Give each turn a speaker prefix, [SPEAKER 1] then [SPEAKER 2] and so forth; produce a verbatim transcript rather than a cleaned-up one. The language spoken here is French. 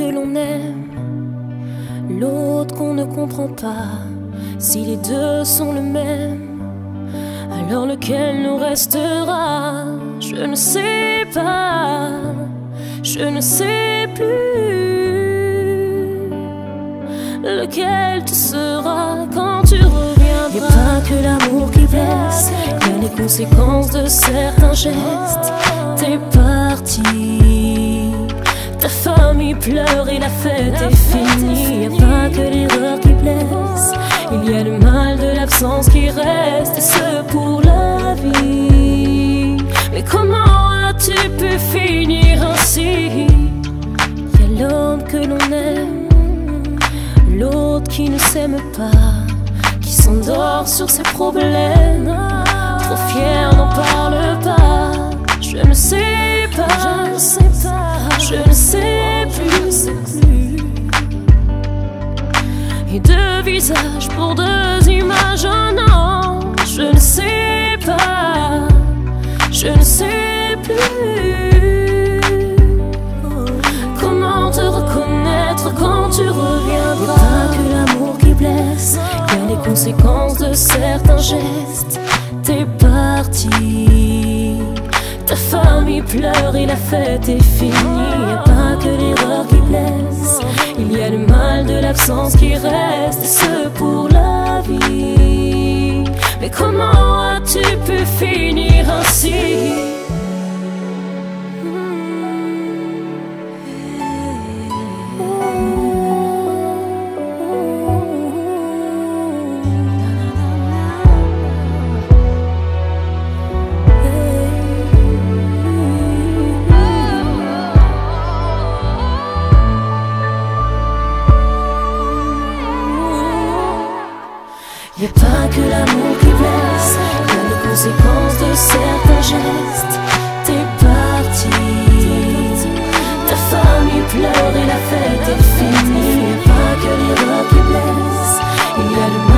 [SPEAKER 1] que l'on aime, l'autre qu'on ne comprend pas. Si les deux sont le même, alors lequel nous restera? Je ne sais pas, je ne sais plus lequel tu seras quand tu reviendras. Y'a pas que l'amour qui blesse, y'a les conséquences de certains gestes. T'es parti, ta famille pleure et la fête est finie. Y'a pas que l'erreur qui blesse, il y a le mal de l'absence qui reste, et ce pour la vie. Mais comment as-tu pu finir ainsi? Y'a l'homme que l'on aime, l'autre qui ne s'aime pas, qui s'endort sur ses problèmes, trop fier n'en parle pas. Je ne sais pas, je ne sais pas, je ne sais plus. Et deux visages pour deux images, oh non, je ne sais pas, je ne sais plus. Comment te reconnaître quand tu reviendras? Pas que l'amour qui blesse, il y a les conséquences de certains gestes. T'es parti, ta famille pleure et la fête est finie. Y'a pas que l'erreur qui blesse, il y a le mal de l'absence qui reste, et ce pour la vie. Mais comment as-tu pu finir ainsi? Y'a pas que l'amour qui blesse, y'a les conséquences de certains gestes. T'es parti, ta famille pleure et la fête est finie. Y'a pas que l'erreur qui blesse, il y a le